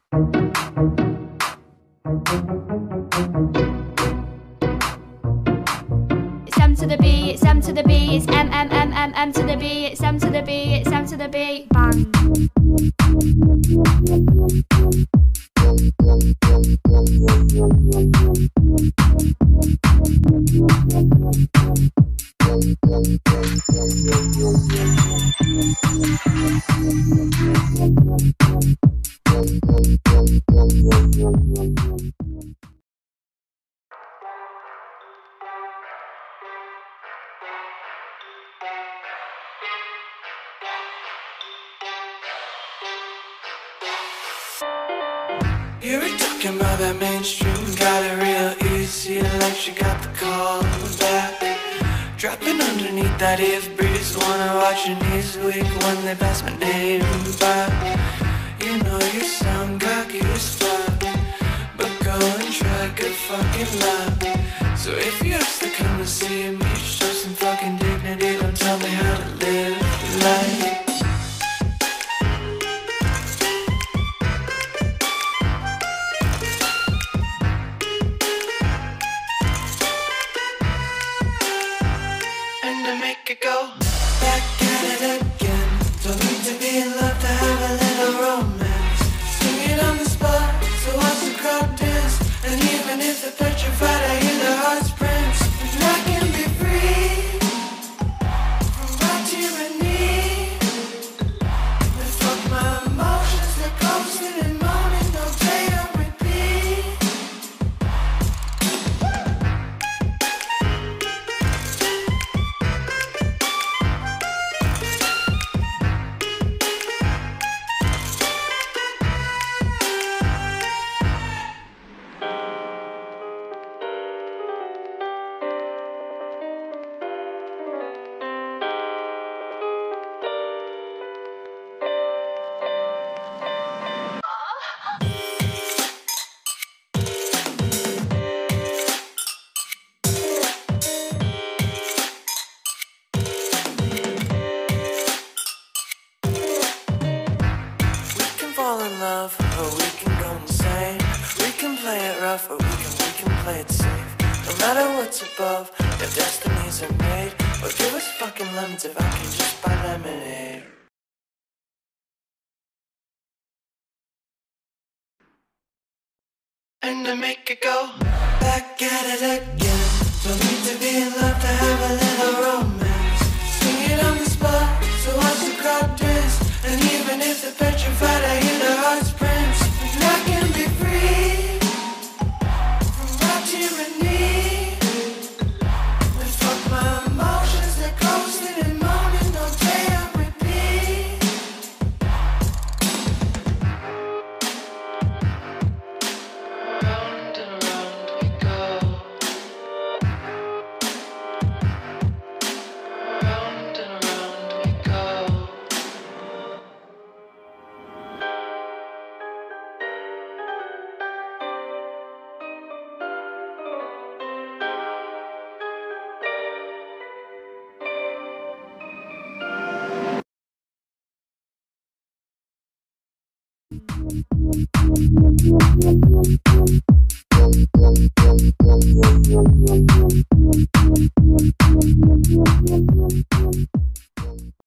It's M to the B, it's M to the B, it's M M M M M to the B, it's M to the B, it's M to the B, bang. You were talking about that mainstream, got it real easy, like she got the call back. Dropping underneath that if breeze, wanna watch your knees weak when they pass my name by. You know you sound cocky as fuck, but go and try, good fucking luck. So if you have to come to see me, show some fucking dignity, don't tell me how to live life. Make it go back at it again. Don't need to be in love to have a little romance. Sing it on the spot, so watch the crowd dance. And even if they're petrified, I hear their hearts prance. And I can be free from my tyranny. And fuck my emotions, they're coasting and moaning, no play on repeat. Fall in love, or we can go insane. We can play it rough, or we can play it safe. No matter what's above, their destinies are made. Or give us fucking lemons if I can just buy lemonade. And to make it go back at it again. Don't need to be in love to have a little romance. Sing it on the spot, so watch the crowd dance. And even if they're petrified, I hear their hearts prance. And I can be free from my tyranny. And fuck my emotions, they're coasting and moaning, no play on repeat. Round and round we go. Round and round we go.